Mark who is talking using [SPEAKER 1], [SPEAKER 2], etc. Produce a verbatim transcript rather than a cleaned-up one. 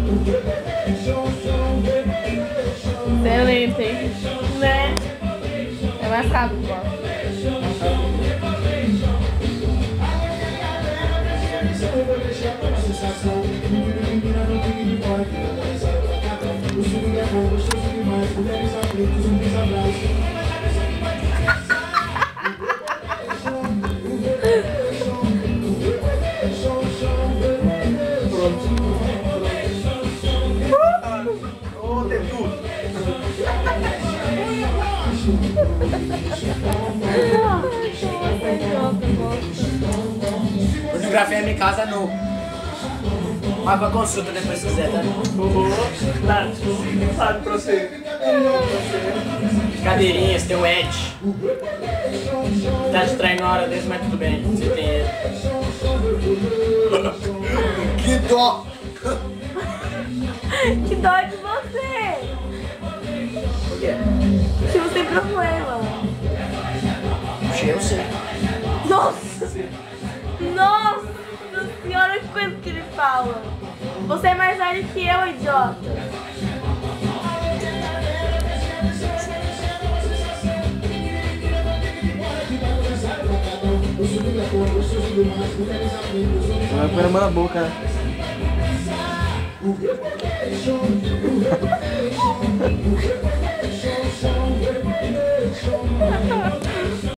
[SPEAKER 1] Excelente, hein? Né? É mais rápido, ó.
[SPEAKER 2] Fotografia minha casa não. Mas pra consulta depois se quiser, tá?
[SPEAKER 3] Oh, Nath, sabe pra você.
[SPEAKER 2] Cadeirinhas, tem o Ed. Tá distraindo na hora desse, mas tudo bem. Você tem ele. Que dó!
[SPEAKER 1] Que dó de você!
[SPEAKER 2] Por quê?
[SPEAKER 1] Que você tem problema.
[SPEAKER 2] Puxei eu sei.
[SPEAKER 1] Nossa! Nossa senhora, que coisa que ele fala! Você é mais velho que eu, idiota!
[SPEAKER 3] Vai pôr a mão na boca, né?